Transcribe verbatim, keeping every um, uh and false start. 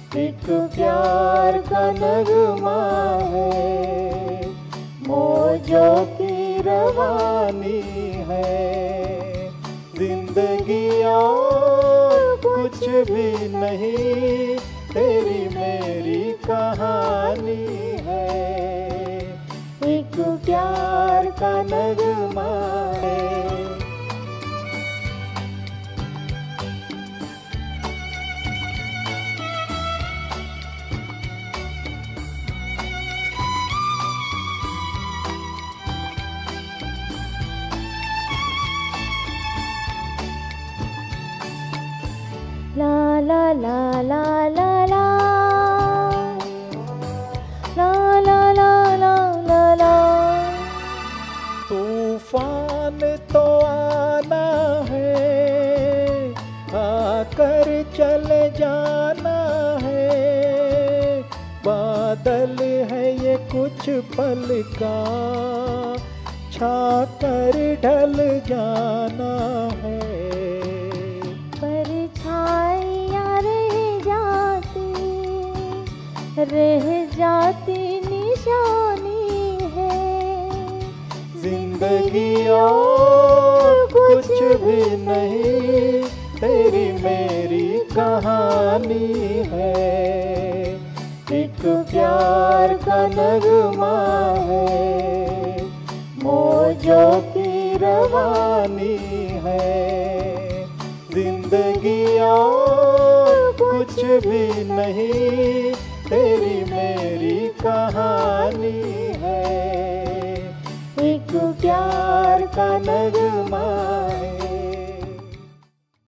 एक प्यार का नगमा है, मौजों की रवानी है। जिंदगी और कुछ भी नहीं, तेरी मेरी कहानी है। एक प्यार का नगमा है। ला ला ला ला ला ला ला ला ला ला ला ला। तूफान तो आना है, आकर चले जाना है। बादल है ये कुछ पल का, छाकर ढल जाना है। परछाइयाँ रह जाती, रह जाती निशानी है। जिंदगी और कुछ भी नहीं, तेरी मेरी कहानी है। एक प्यार का नगमा है, मौजों की रवानी है। जिंदगी और कुछ भी नहीं, तेरी मेरी कहानी है। एक प्यार का नगमा है।